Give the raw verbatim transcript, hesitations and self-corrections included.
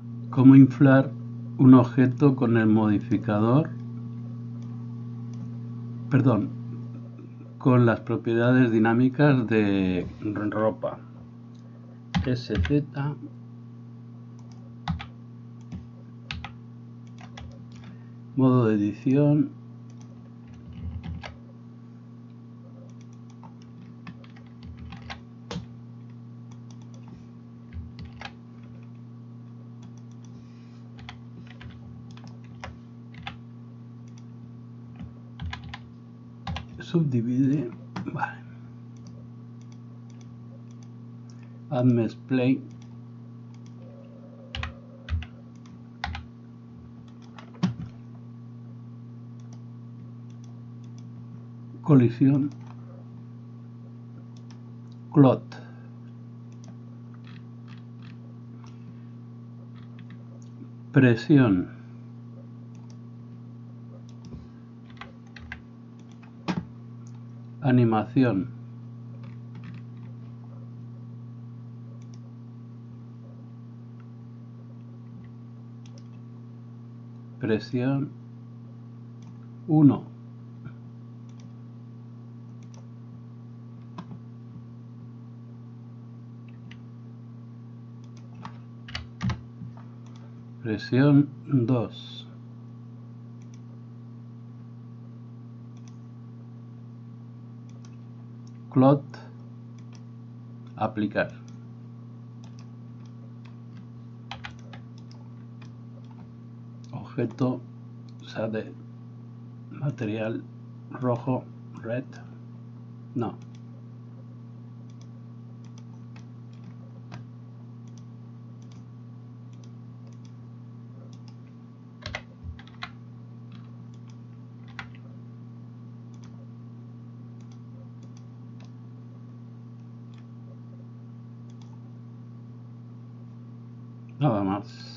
Cómo inflar un objeto con el modificador, perdón, con las propiedades dinámicas de ropa. S Z modo de edición, subdivide, vale. Add mesh plane, colisión, clot, presión, animación, presión uno, presión dos, clot, aplicar, objeto, shade, material rojo, red, no, nada más.